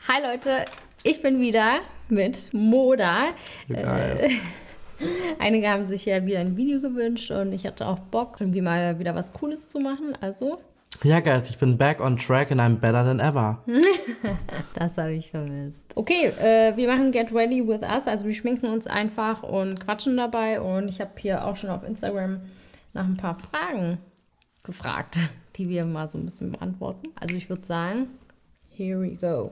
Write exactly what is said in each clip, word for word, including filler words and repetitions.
Hi Leute, ich bin wieder mit Moda. Äh, einige haben sich ja wieder ein Video gewünscht und ich hatte auch Bock, irgendwie mal wieder was Cooles zu machen. Also, Ja, Guys, ich bin back on track and I'm better than ever. das habe ich vermisst. Okay, äh, wir machen Get Ready with Us. Also wir schminken uns einfach und quatschen dabei. Und ich habe hier auch schon auf Instagram nach ein paar Fragen gefragt, die wir mal so ein bisschen beantworten. Also ich würde sagen, here we go.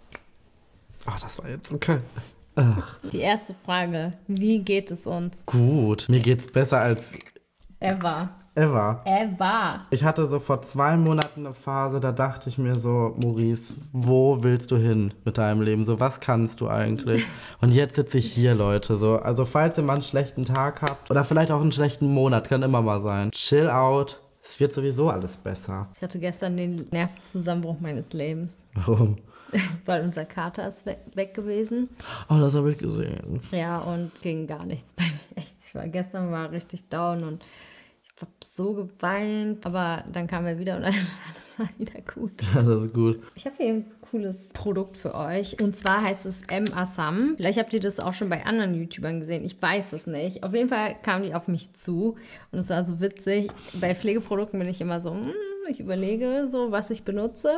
Ach, das war jetzt okay. Ach, Die erste Frage, wie geht es uns? gut. Mir geht's besser als Ever. ever. Ever. Ich hatte so vor zwei Monaten eine Phase, da dachte ich mir so, Maurice, wo willst du hin mit deinem Leben? So, was kannst du eigentlich? Und jetzt sitze ich hier, Leute. So, also falls ihr mal einen schlechten Tag habt oder vielleicht auch einen schlechten Monat, kann immer mal sein. Chill out. Es wird sowieso alles besser. Ich hatte gestern den Nervenzusammenbruch meines Lebens, Warum? weil unser Kater ist weg, weg gewesen. Oh, das habe ich gesehen. Ja, und ging gar nichts bei mir. Echt, ich war gestern mal richtig down und ich habe so geweint. Aber dann kam er wieder und alles war wieder gut. Ja, das ist gut. Ich habe hier ein cooles Produkt für euch. Und zwar heißt es M. Assam. Vielleicht habt ihr das auch schon bei anderen YouTubern gesehen. Ich weiß es nicht. Auf jeden Fall kamen die auf mich zu. Und es war so witzig. Bei Pflegeprodukten bin ich immer so, hm, ich überlege so, was ich benutze.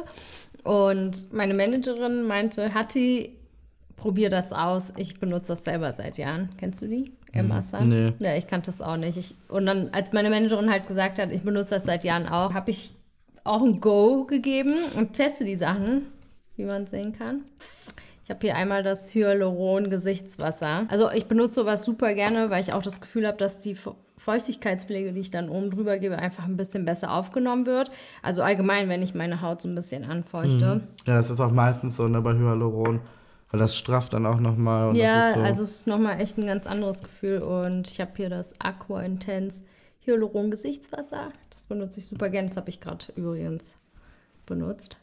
Und meine Managerin meinte, Hatti, probier das aus. Ich benutze das selber seit Jahren. Kennst du die? M. Assam? Nee. Ja, ich kannte das auch nicht. Ich, und dann, als meine Managerin halt gesagt hat, ich benutze das seit Jahren auch, habe ich auch ein Go gegeben und teste die Sachen, wie man sehen kann. Ich habe hier einmal das Hyaluron Gesichtswasser. Also ich benutze sowas super gerne, weil ich auch das Gefühl habe, dass die Feuchtigkeitspflege, die ich dann oben drüber gebe, einfach ein bisschen besser aufgenommen wird. Also allgemein, wenn ich meine Haut so ein bisschen anfeuchte. Mhm. Ja, das ist auch meistens so, ne, bei Hyaluron. Weil das strafft dann auch nochmal. Ja, das ist so. also es ist nochmal echt ein ganz anderes Gefühl. Und ich habe hier das Aqua Intense Hyaluron Gesichtswasser. Das benutze ich super gerne. Das habe ich gerade übrigens benutzt.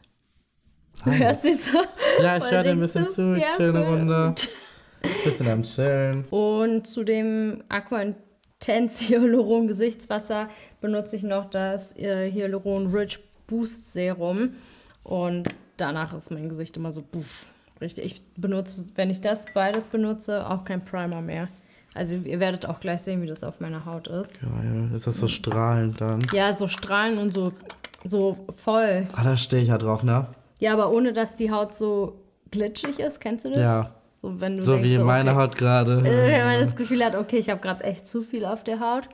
Du Nice. hörst dich so. Ja, ich voll höre dir ein denkst bisschen du? zu. Ich Ja, chill eine voll Runde. gut. Bisschen am Chillen. Und zu dem Aqua Intense Hyaluron Gesichtswasser benutze ich noch das äh, Hyaluron Rich Boost Serum. Und danach ist mein Gesicht immer so buff. Richtig. Ich benutze, wenn ich das beides benutze, auch kein Primer mehr. Also ihr werdet auch gleich sehen, wie das auf meiner Haut ist. Geil. Ist das so strahlend dann? Ja, so strahlen und so, so voll. Ah, da stehe ich ja drauf, ne? Ja, aber ohne, dass die Haut so glitschig ist. Kennst du das? Ja. So, wenn du So denkst, wie so, meine okay, Haut gerade. äh, wenn man das Gefühl hat, okay, ich habe gerade echt zu viel auf der Haut.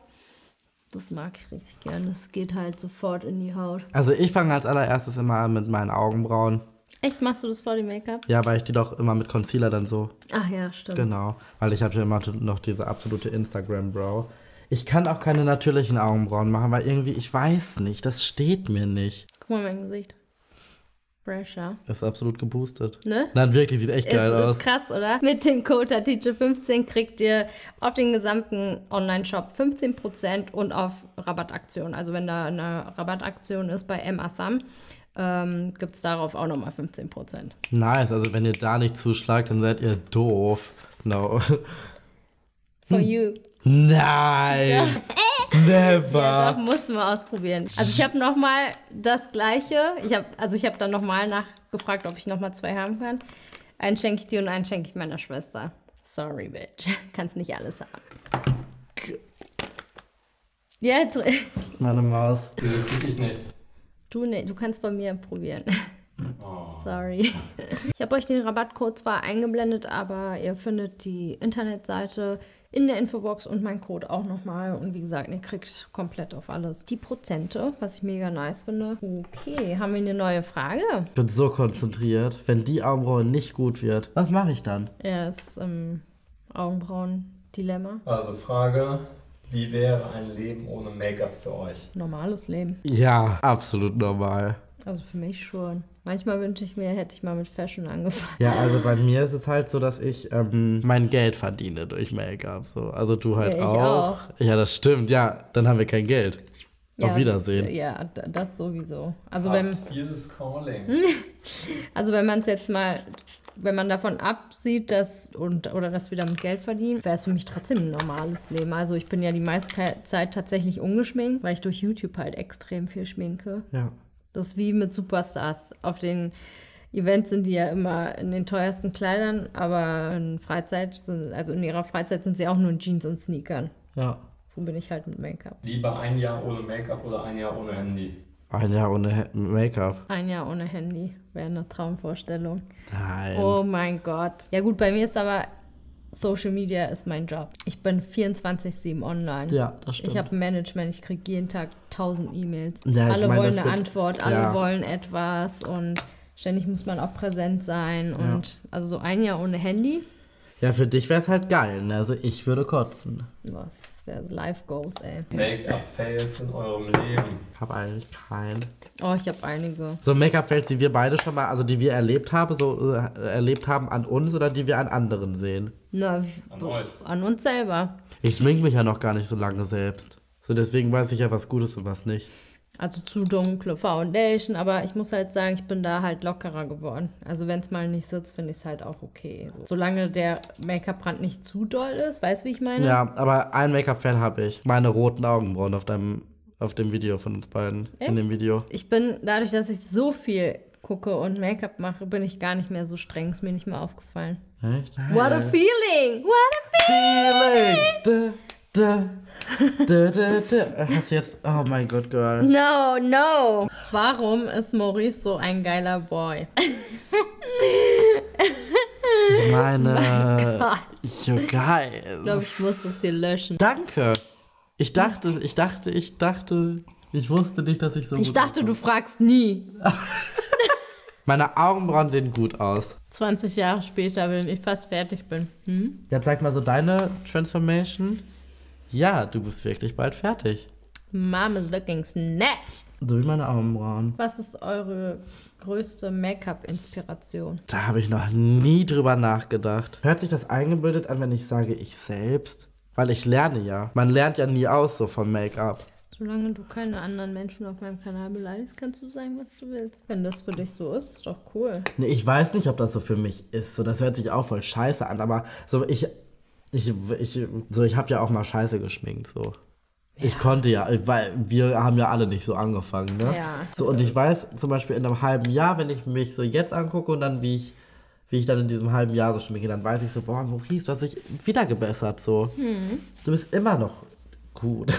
Das mag ich richtig gern. Das geht halt sofort in die Haut. Also ich fange als allererstes immer an mit meinen Augenbrauen. Echt, machst du das vor dem Make-up? Ja, weil ich die doch immer mit Concealer dann so. Ach ja, stimmt. Genau. Weil ich habe ja immer noch diese absolute Instagram-Brow. Ich kann auch keine natürlichen Augenbrauen machen, weil irgendwie, ich weiß nicht, das steht mir nicht. Guck mal mein Gesicht. Fresher. Ist absolut geboostet. Ne? Nein, wirklich, sieht echt geil ist, aus. Ist krass, oder? Mit dem Code Hatice fünfzehn kriegt ihr auf den gesamten Online-Shop fünfzehn Prozent und auf Rabattaktion. Also wenn da eine Rabattaktion ist bei M. Assam, ähm, gibt es darauf auch nochmal fünfzehn Prozent. Nice, also wenn ihr da nicht zuschlagt, dann seid ihr doof. No. For you. Nein! Never! Ja, doch, mussten wir ausprobieren. Also ich habe nochmal das Gleiche. Ich habe, also ich habe dann nochmal nachgefragt, ob ich nochmal zwei haben kann. Einen schenke ich dir und einen schenke ich meiner Schwester. Sorry, bitch. Kannst nicht alles haben. Ja, dr- Meine Maus. Wieso krieg ich nichts? du, ne, du kannst bei mir probieren. Oh. Sorry. Ich habe euch den Rabattcode zwar eingeblendet, aber ihr findet die Internetseite in der Infobox und meinen Code auch nochmal. Und wie gesagt, ihr kriegt komplett auf alles die Prozente, was ich mega nice finde. Okay, haben wir eine neue Frage? Ich bin so konzentriert. Wenn die Augenbraue nicht gut wird, was mache ich dann? Ja, ist ähm, Augenbrauen-Dilemma. Also Frage, wie wäre ein Leben ohne Make-up für euch? Normales Leben. Ja, absolut normal. Also für mich schon. Manchmal wünsche ich mir, hätte ich mal mit Fashion angefangen. Ja, also bei mir ist es halt so, dass ich ähm, mein Geld verdiene durch Make-up. So. Also du halt Ja, ich auch. auch. Ja, das stimmt. Ja, dann haben wir kein Geld. Auf Wiedersehen. Ja, d- das sowieso. Also wenn, Hartz vier ist calling. also wenn man es jetzt mal, wenn man davon absieht, dass und oder dass wir damit Geld verdienen, wäre es für mich trotzdem ein normales Leben. Also ich bin ja die meiste Zeit tatsächlich ungeschminkt, weil ich durch YouTube halt extrem viel schminke. Ja. Das ist wie mit Superstars. Auf den Events sind die ja immer in den teuersten Kleidern, aber in Freizeit, sind, also in ihrer Freizeit sind sie auch nur in Jeans und Sneakern. Ja. So bin ich halt mit Make-up. Lieber ein Jahr ohne Make-up oder ein Jahr ohne Handy? Ein Jahr ohne He- Make-up. Ein Jahr ohne Handy wäre eine Traumvorstellung. Nein. Oh mein Gott. Ja gut, bei mir ist aber Social Media ist mein Job. Ich bin vierundzwanzig sieben online. Ja, das stimmt. Ich habe ein Management, ich kriege jeden Tag tausend E-Mails. Ja, ich alle meine, wollen das eine wird- Antwort, alle ja. wollen etwas und ständig muss man auch präsent sein. Und also so ein Jahr ohne Handy, Ja, für dich wäre es halt geil, ne? Also ich würde kotzen. boah, das wäre Life Goals, ey. Make-up-Fails in eurem Leben? Ich habe eigentlich keinen. Oh, ich habe einige. So Make-up-Fails, die wir beide schon mal, also die wir erlebt haben, so äh, erlebt haben an uns oder die wir an anderen sehen. Na, An euch. an uns selber. Ich schmink mich ja noch gar nicht so lange selbst. So deswegen weiß ich ja, was gut ist und was nicht. Also zu dunkle Foundation, aber ich muss halt sagen, ich bin da halt lockerer geworden. Also wenn es mal nicht sitzt, finde ich es halt auch okay. So. Solange der Make-up-Brand nicht zu doll ist, weißt du, wie ich meine? Ja, aber ein Make-up-Fail habe ich. Meine roten Augenbrauen auf deinem, auf dem Video von uns beiden. Echt? In dem Video. Ich bin, dadurch, dass ich so viel gucke und Make-up mache, bin ich gar nicht mehr so streng. Ist mir nicht mehr aufgefallen. Echt? What a feeling! What a feeling! Feeling! Da, da, da, da, da. Hast du jetzt... Oh mein Gott, Girl. No, no! Warum ist Maurice so ein geiler Boy? Ich meine... Gott. So geil. Ich glaube, ich muss das hier löschen. Danke. Ich dachte, ich dachte, ich dachte... Ich wusste nicht, dass ich so Ich gut dachte, du fragst nie. Meine Augenbrauen sehen gut aus. zwanzig Jahre später, wenn ich fast fertig bin. Hm? Ja, zeig mal so deine Transformation. Ja, du bist wirklich bald fertig. Mom is looking snatched. So wie meine Augenbrauen. Was ist eure größte Make-up-Inspiration? Da habe ich noch nie drüber nachgedacht. Hört sich das eingebildet an, wenn ich sage, ich selbst? Weil ich lerne ja. Man lernt ja nie aus so vom Make-up. Solange du keine anderen Menschen auf meinem Kanal beleidigst, kannst du sagen, was du willst. Wenn das für dich so ist, ist doch cool. Nee, ich weiß nicht, ob das so für mich ist. So, das hört sich auch voll scheiße an, aber so ich ich ich so ich habe ja auch mal Scheiße geschminkt so. Ich konnte ja, weil wir haben ja alle nicht so angefangen, ne? Ja. So und ich weiß zum Beispiel in einem halben Jahr, wenn ich mich so jetzt angucke und dann wie ich wie ich dann in diesem halben Jahr so schminke, dann weiß ich so, boah, Maurice, du hast dich wieder gebessert so. Hm. Du bist immer noch gut.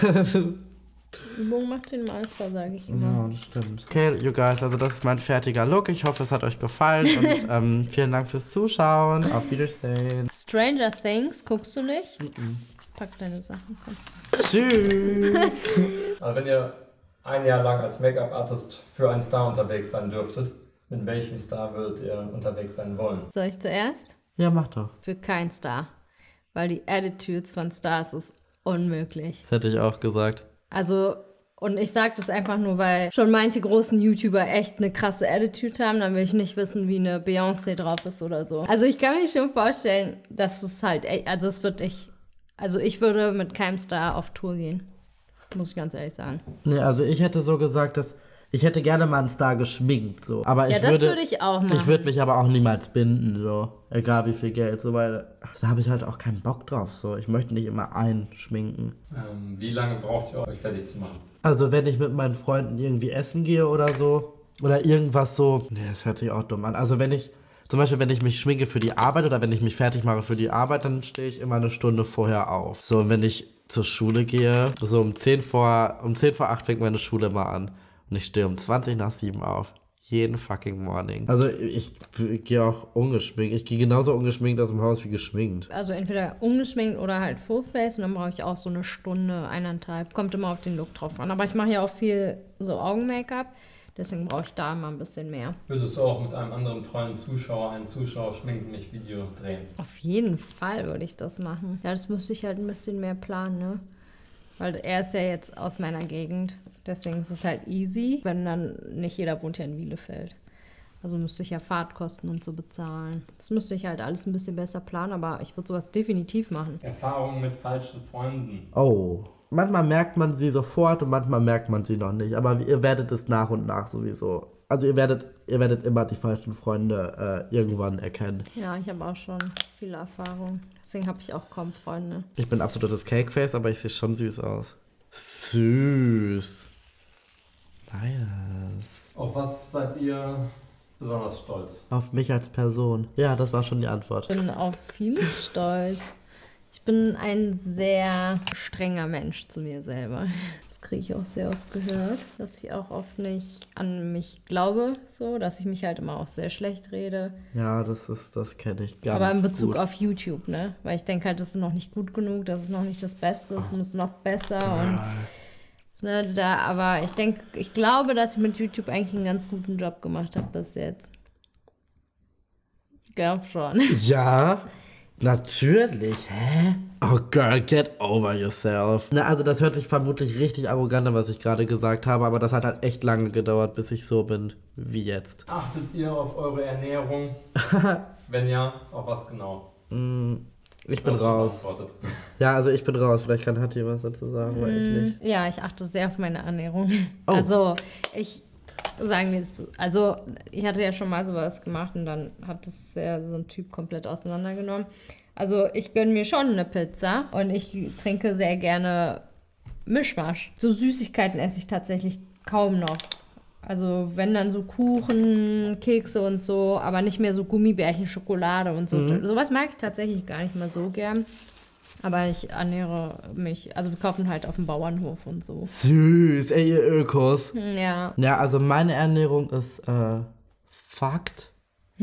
Übung macht den Meister, sage ich immer. Ja, das stimmt. Okay, you guys, also das ist mein fertiger Look. Ich hoffe, es hat euch gefallen und ähm, vielen Dank fürs Zuschauen. Auf Wiedersehen. Stranger Things, guckst du nicht? Pack deine Sachen, komm. Tschüss. Also wenn ihr ein Jahr lang als Make-up-Artist für einen Star unterwegs sein dürftet, mit welchem Star würdet ihr unterwegs sein wollen? Soll ich zuerst? Ja, mach doch. Für keinen Star. Weil die Attitudes von Stars ist unmöglich. Das hätte ich auch gesagt. Also, und ich sage das einfach nur, weil schon manche großen YouTuber echt eine krasse Attitude haben, dann will ich nicht wissen, wie eine Beyoncé drauf ist oder so. Also ich kann mir schon vorstellen, dass es halt echt, also es wird echt, also ich würde mit keinem Star auf Tour gehen. Muss ich ganz ehrlich sagen. Nee, also ich hätte so gesagt, dass ich hätte gerne mal einen Star geschminkt, so. Aber Ja, ich das würde, würde ich auch machen. Ich würde mich aber auch niemals binden, so. Egal wie viel Geld, so, weil ach, da habe ich halt auch keinen Bock drauf, so. Ich möchte nicht immer einschminken. Ähm, wie lange braucht ihr euch fertig zu machen? Also wenn ich mit meinen Freunden irgendwie essen gehe oder so, oder irgendwas so, nee, das hört sich auch dumm an. Also wenn ich, zum Beispiel wenn ich mich schminke für die Arbeit oder wenn ich mich fertig mache für die Arbeit, dann stehe ich immer eine Stunde vorher auf. So, und wenn ich zur Schule gehe, so um zehn vor, um zehn vor acht fängt meine Schule mal an. Und ich stehe um zwanzig nach sieben auf. Jeden fucking Morning. Also ich, ich gehe auch ungeschminkt. Ich gehe genauso ungeschminkt aus dem Haus wie geschminkt. Also entweder ungeschminkt oder halt Fullface und dann brauche ich auch so eine Stunde, eineinhalb. Kommt immer auf den Look drauf an. Aber ich mache ja auch viel so Augen-Make-up, deswegen brauche ich da immer ein bisschen mehr. Würdest du auch mit einem anderen treuen Zuschauer einen Zuschauer schminken, nicht Video drehen? Auf jeden Fall würde ich das machen. Ja, das müsste ich halt ein bisschen mehr planen, ne? Weil er ist ja jetzt aus meiner Gegend. Deswegen ist es halt easy, wenn dann nicht jeder wohnt ja in Bielefeld. Also müsste ich ja Fahrtkosten und so bezahlen. Das müsste ich halt alles ein bisschen besser planen, aber ich würde sowas definitiv machen. Erfahrungen mit falschen Freunden. Oh. Manchmal merkt man sie sofort und manchmal merkt man sie noch nicht. Aber ihr werdet es nach und nach sowieso. Also ihr werdet, ihr werdet immer die falschen Freunde äh, irgendwann erkennen. Ja, ich habe auch schon viele Erfahrungen. Deswegen habe ich auch kaum Freunde. Ich bin absolutes Cakeface, aber ich sehe schon süß aus. Süß. Nice. Auf was seid ihr besonders stolz? Auf mich als Person. Ja, das war schon die Antwort. Ich bin auf vieles stolz. Ich bin ein sehr strenger Mensch zu mir selber. Das kriege ich auch sehr oft gehört, dass ich auch oft nicht an mich glaube, so, dass ich mich halt immer auch sehr schlecht rede. Ja, das ist, das kenne ich ganz gut. Aber in Bezug auf YouTube, ne? Weil ich denke halt, das ist noch nicht gut genug, das ist noch nicht das Beste, es muss noch besser und ne, da, aber ich denke, ich glaube, dass ich mit YouTube eigentlich einen ganz guten Job gemacht habe bis jetzt. Ich glaube schon. Ja, natürlich. Hä? Oh, girl, get over yourself. Na, also das hört sich vermutlich richtig arrogant an, was ich gerade gesagt habe, aber das hat halt echt lange gedauert, bis ich so bin wie jetzt. Achtet ihr auf eure Ernährung? Wenn ja, auf was genau? Ich bin raus. Ja, also ich bin raus. Vielleicht kann Hatti was dazu sagen, weil ich nicht. Ja, ich achte sehr auf meine Ernährung. Oh. Also, ich, sagen wir es, also ich hatte ja schon mal sowas gemacht und dann hat das sehr so ein Typ komplett auseinandergenommen. Also ich gönne mir schon eine Pizza und ich trinke sehr gerne Mischmasch. So Süßigkeiten esse ich tatsächlich kaum noch. Also wenn dann so Kuchen, Kekse und so, aber nicht mehr so Gummibärchen, Schokolade und so. Mhm. Sowas mag ich tatsächlich gar nicht mehr so gern. Aber ich ernähre mich, also wir kaufen halt auf dem Bauernhof und so. Süß, ey, ihr Ökos. Ja. Ja, also meine Ernährung ist äh, Fakt.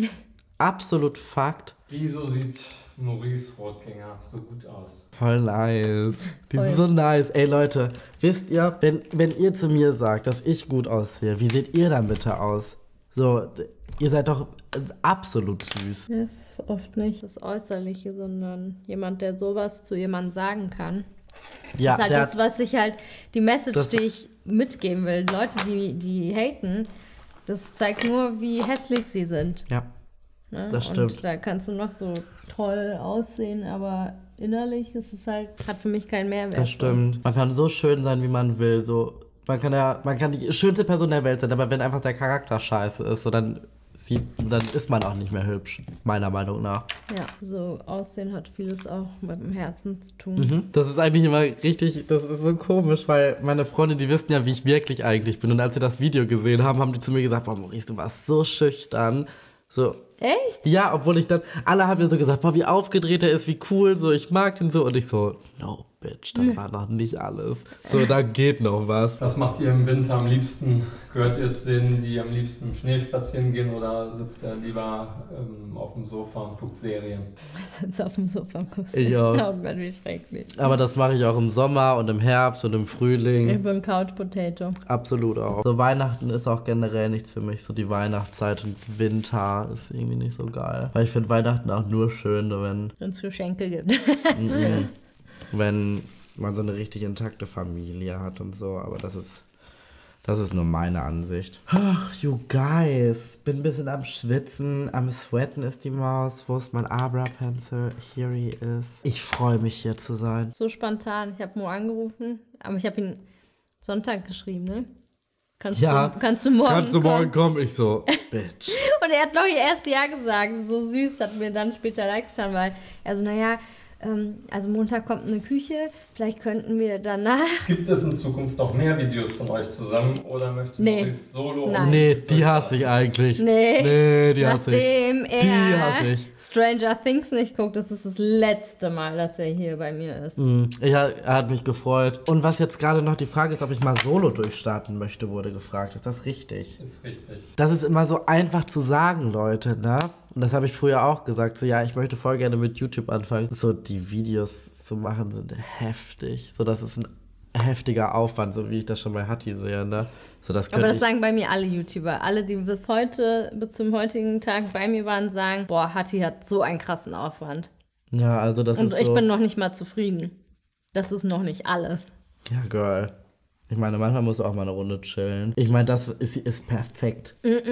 Absolut Fakt. Wieso sieht Maurice Rotgänger so gut aus? Voll nice. Die Voll. sind so nice. Ey Leute, wisst ihr, wenn, wenn ihr zu mir sagt, dass ich gut aussehe, wie seht ihr dann bitte aus? So, ihr seid doch absolut süß. Das ist oft nicht das Äußerliche, sondern jemand, der sowas zu jemandem sagen kann. Ja, das ist halt der das, was ich halt, die Message, das- die ich mitgeben will. Leute, die, die haten, das zeigt nur, wie hässlich sie sind. Ja, Ne? das stimmt. Und da kannst du noch so toll aussehen, aber innerlich ist es halt, hat für mich keinen Mehrwert. das stimmt. Man kann so schön sein, wie man will. So, man kann ja, man kann die schönste Person der Welt sein, aber wenn einfach der Charakter scheiße ist, so dann sieht, dann ist man auch nicht mehr hübsch, meiner Meinung nach. Ja, so Aussehen hat vieles auch mit dem Herzen zu tun. Mhm. Das ist eigentlich immer richtig, das ist so komisch, weil meine Freunde, die wissen ja, wie ich wirklich eigentlich bin. Und als sie das Video gesehen haben, haben die zu mir gesagt, boah, Maurice, du warst so schüchtern. So. Echt? Ja, obwohl ich dann, alle haben mir so gesagt, boah, wie aufgedreht er ist, wie cool, so, ich mag den so. Und ich so, no, bitch, das war noch nicht alles. So, da geht noch was. Was macht ihr im Winter am liebsten? Gehört ihr zu denen, die am liebsten im Schnee spazieren gehen oder sitzt ihr lieber ähm, auf dem Sofa und guckt Serien? Sitzt auf dem Sofa und guckst. Ich auch. Oh Gott, wie schrecklich. Aber das mache ich auch im Sommer und im Herbst und im Ich Frühling. bin Couch Potato. Absolut auch. So, Weihnachten ist auch generell nichts für mich. So die Weihnachtszeit und Winter ist irgendwie nicht so geil. Weil ich finde Weihnachten auch nur schön, wenn, Wenn es Geschenke gibt. mhm, wenn man so eine richtig intakte Familie hat und so. Aber das ist, das ist nur meine Ansicht. Ach, you guys. Bin ein bisschen am Schwitzen. Am Sweaten ist die Maus. Wo ist mein Abra-Pencil? Here he is. Ich freue mich, hier zu sein. So spontan. Ich habe Mo angerufen, aber ich habe ihn Sonntag geschrieben, ne? Kannst, Ja. du, kannst du morgen Kannst du morgen kommen? kommen? Ich so, bitch. Und er hat noch ihr erstes Ja gesagt. So süß, hat mir dann später leid getan, weil er so, naja, ähm, also Montag kommt eine Küche, vielleicht könnten wir danach... Gibt es in Zukunft noch mehr Videos von euch zusammen oder möchte Nee. Maurice solo? Nein. Nee, die hasse ich eigentlich. Nee, Nee, die hasse ich. nachdem er Die hasse ich. Stranger Things nicht guckt, das ist das letzte Mal, dass er hier bei mir ist. Mhm. Ich, er hat mich gefreut. Und was jetzt gerade noch die Frage ist, ob ich mal solo durchstarten möchte, wurde gefragt. Ist das richtig? Ist richtig. Das ist immer so einfach zu sagen, Leute, ne? Und das habe ich früher auch gesagt. So, ja, ich möchte voll gerne mit YouTube anfangen. So, die Videos zu machen sind heftig. So, das ist ein heftiger Aufwand, so wie ich das schon bei Hatti sehe, ne? So, das Aber das ich, sagen bei mir alle YouTuber. Alle, die bis heute, bis zum heutigen Tag bei mir waren, sagen, boah, Hatti hat so einen krassen Aufwand. ja, also das Und ist ich so. bin noch nicht mal zufrieden. Das ist noch nicht alles. Ja, girl. Ich meine, manchmal musst du auch mal eine Runde chillen. Ich meine, das ist, ist perfekt.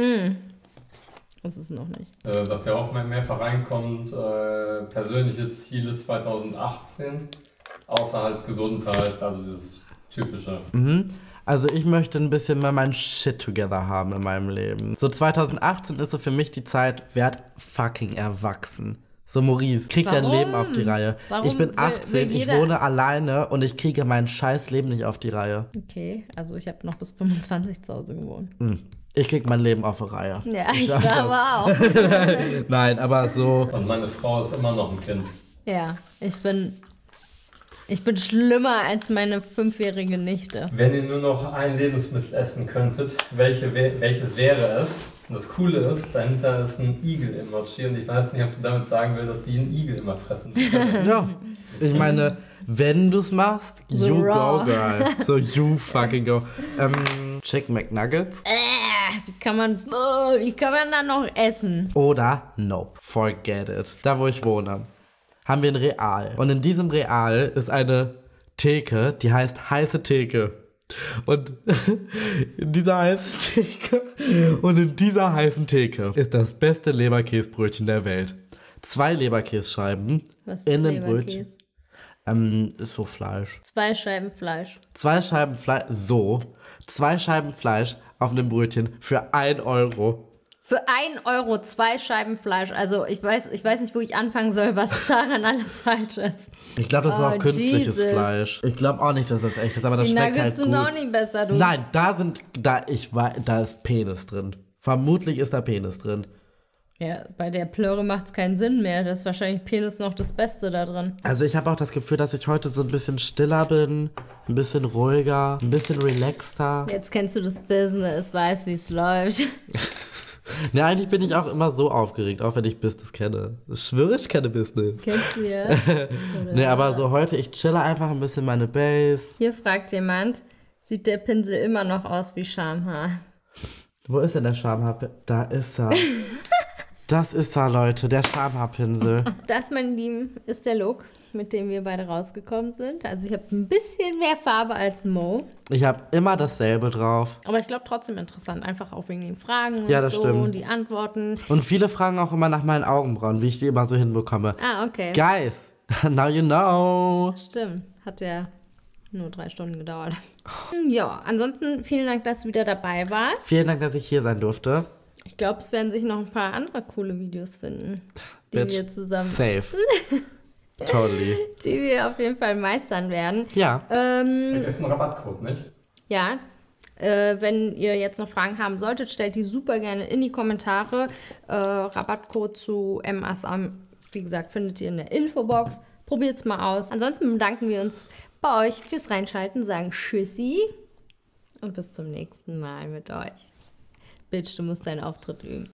Das ist noch nicht. Äh, was ja auch mehr, mehrfach reinkommt, äh, persönliche Ziele zwanzig achtzehn, außer halt Gesundheit, also dieses typische. Mhm. Also ich möchte ein bisschen mehr mein Shit together haben in meinem Leben. So zwanzig achtzehn ist so für mich die Zeit, werd fucking erwachsen. So, Maurice, krieg dein Warum? Leben auf die Reihe. Warum ich bin will- achtzehn, will ich jeder- wohne alleine und ich kriege mein scheiß Leben nicht auf die Reihe. Okay, also ich habe noch bis fünfundzwanzig zu Hause gewohnt. Hm. Ich krieg mein Leben auf die Reihe. Ja, ich schaff glaube auch. Nein, aber so. Und meine Frau ist immer noch ein Kind. Ja, ich bin, ich bin schlimmer als meine fünfjährige Nichte. Wenn ihr nur noch ein Lebensmittel essen könntet, welche, welches wäre es? Und das Coole ist, dahinter ist ein Igel-Emoji und ich weiß nicht, ob sie damit sagen will, dass sie einen Igel immer fressen will. Ja, ich meine, wenn du es machst, So you raw. go, girl. So you fucking go. Ähm, Chicken McNuggets Äh, wie kann man, oh, wie kann man da noch essen? oder nope, forget it. Da, wo ich wohne, haben wir ein Real. Und in diesem Real ist eine Theke, die heißt heiße Theke. Und in dieser heißen Theke und in dieser heißen Theke ist das beste Leberkäsebrötchen der Welt. Zwei Leberkässcheiben Was ist in einem Leberkäse? Brötchen. Ähm, ist so Fleisch. Zwei Scheiben Fleisch. Zwei Scheiben Fleisch, so. Zwei Scheiben Fleisch auf einem Brötchen für ein Euro. Für ein Euro zwei Scheiben Fleisch. Also ich weiß, ich weiß nicht, wo ich anfangen soll, was daran alles falsch ist. Ich glaube, das ist Oh, auch künstliches Jesus. Fleisch. Ich glaube auch nicht, dass das echt ist, aber das Die schmeckt Nuggets halt sind gut. auch nicht besser, du. Nein, da sind, da, ich war, da ist Penis drin. Vermutlich ist da Penis drin. Ja, bei der Plöre macht es keinen Sinn mehr. Das ist wahrscheinlich Penis noch das Beste da drin. Also ich habe auch das Gefühl, dass ich heute so ein bisschen stiller bin, ein bisschen ruhiger, ein bisschen relaxter. Jetzt kennst du das Business, weißt, wie es läuft. Ne, eigentlich bin ich auch immer so aufgeregt, auch wenn ich Business kenne. Ich schwöre, ich kenne Business. Kennst du ja? Ne, aber so heute, ich chille einfach ein bisschen meine Base. Hier fragt jemand, sieht der Pinsel immer noch aus wie Schamhaar? Wo ist denn der Schamhaarpinsel? Da ist er. Das ist er, Leute, der Schamhaarpinsel. Das, meine Lieben, ist der Look, mit dem wir beide rausgekommen sind. Also ich habe ein bisschen mehr Farbe als Mo. Ich habe immer dasselbe drauf. Aber ich glaube trotzdem interessant, einfach auch wegen den Fragen und Ja, das so stimmt. und die Antworten. Und viele fragen auch immer nach meinen Augenbrauen, wie ich die immer so hinbekomme. Ah, okay. Guys, now you know. Stimmt, hat ja nur drei Stunden gedauert. Ja, ansonsten vielen Dank, dass du wieder dabei warst. Vielen Dank, dass ich hier sein durfte. Ich glaube, es werden sich noch ein paar andere coole Videos finden, die Bitch, wir zusammen, Safe. Totally. die wir auf jeden Fall meistern werden. Ja. Ähm, Vergiss den Rabattcode nicht. ja, äh, wenn ihr jetzt noch Fragen haben solltet, stellt die super gerne in die Kommentare. Äh, Rabattcode zu M A S A M, wie gesagt, findet ihr in der Infobox. Probiert's mal aus. Ansonsten bedanken wir uns bei euch fürs Reinschalten, sagen Tschüssi und bis zum nächsten Mal mit euch. Bitch, du musst deinen Auftritt üben.